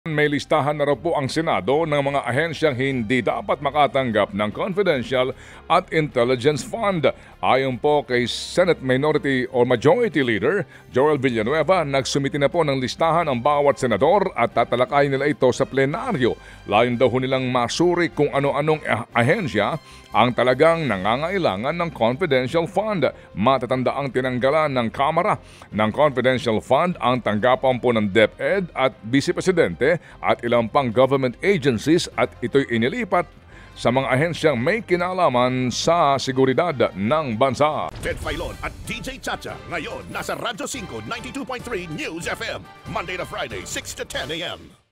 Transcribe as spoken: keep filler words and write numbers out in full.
May listahan na raw po ang Senado ng mga ahensyang hindi dapat makatanggap ng confidential at intelligence fund. Ayon po kay Senate Minority or Majority Leader Joel Villanueva, nagsumiti na po ng listahan ang bawat senador at tatalakayin nila ito sa plenaryo. Layon daw nilang masuri kung ano-anong ahensya ang talagang nangangailangan ng confidential fund. Matatanda ang tinanggalan ng Kamara ng confidential fund ang tanggapan po ng DepEd at Vice Presidente at ilang pang government agencies at ito'y inilipat sa mga ahensyang may kinalaman sa seguridad ng bansa. Ted Filon at D J Chacha ngayon nasa Radyo five ninety-two point three News F M Monday to Friday six to ten a m